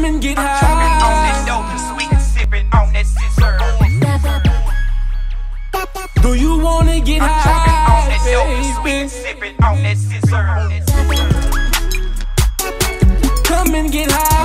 Come and get high. On that dope and sweet and sipping on that scissor. Do you wanna get high, On that dope and sweet baby? and sipping on that scissor. Come and get high.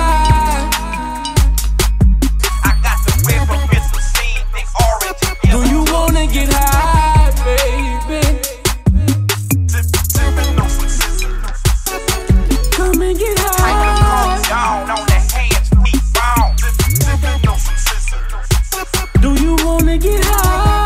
I got the whip of Mr. Scene, think orange and Do yellow. you wanna get high, baby? Sipping on some scissor. Come and get high. Down on the hands, feet bound. Sipping on some scissor. Do you wanna get high?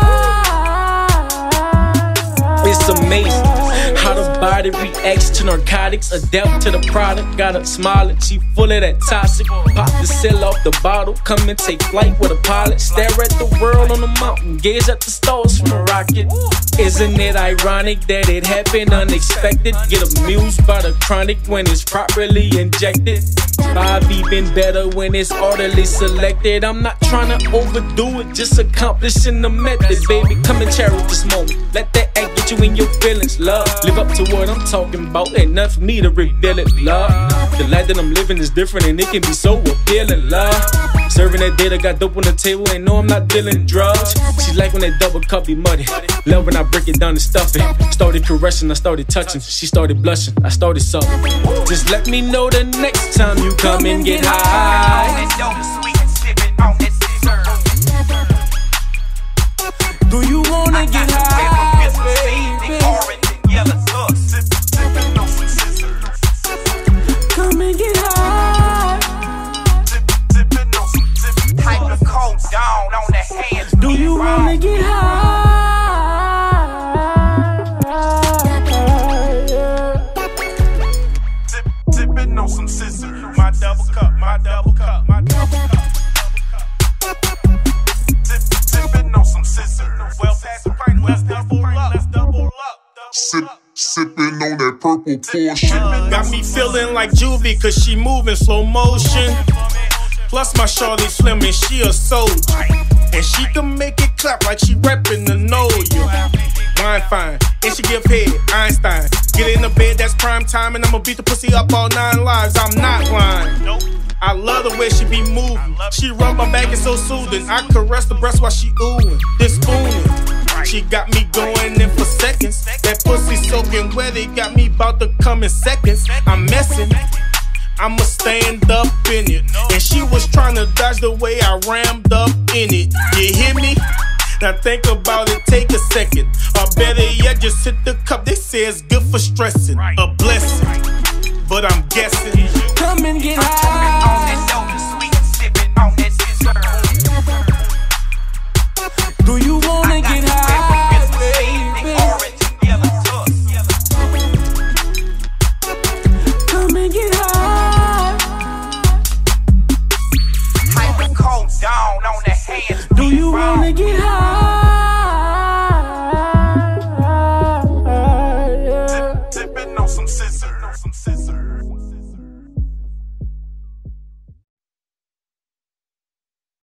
It's amazing how the body reacts to narcotics. Adapt to the product, got her smiling. She full of that toxic. Pop the seal off the bottle, come and take flight with a pilot. Stare at the world on the mountain, gaze at the stars from a rocket. Isn't it ironic that it happened unexpected? Get amused by the chronic when it's properly injected. I've even better when it's orderly selected. I'm not trying to overdo it, just accomplishing the method. Baby, come and cherish this moment. Let that act get you in your feelings, love. Live up to what I'm talking about, ain't nothing for me to reveal it, love. The life that I'm living is different and it can be so appealing, love. Serving that data, got dope on the table and no, I'm not dealing drugs. She like when that double cup be muddy. Love when I break it down and stuff it. Started caressing, I started touching. She started blushing, I started sucking. Just let me know the next time you come and get On high. that dope and sweet and sipping on that scissor. Do you wanna get high, baby? Orange and yellow. Sipping on some scissor. Come and get high. Sipping on some scissor. Type the coat down on the hands. Do you wanna get high? Sipping on some scissor. My double cup, my double cup, my double cup. Sipping on some scissor. Well past the pint, let's double up, let's double up. Sipping on that purple portion. Got me feeling like Juvie, cause she moving slow motion. Plus my shorty slim and she a soldier. And she can make it clap like she reppin' the know you. Wine fine, and she give head, Einstein. Get in the bed, that's prime time, and I'ma beat the pussy up all 9 lives. I'm not lying. I love the way she be moving. She rub my back, it's so soothing. I caress the breast while she oohing, then spooning. She got me going in for seconds. That pussy soaking wet, it got me about to come in seconds. I'm messing, I'ma stand up in it. And she was trying to dodge the way I rammed up in it. You hear me? Now think about it, take a second. Or better yet, just hit the cup. They say it's good for stressing, a blessing. But I'm guessing. Come and get On high. that dope and sweet and sipping on that scissor.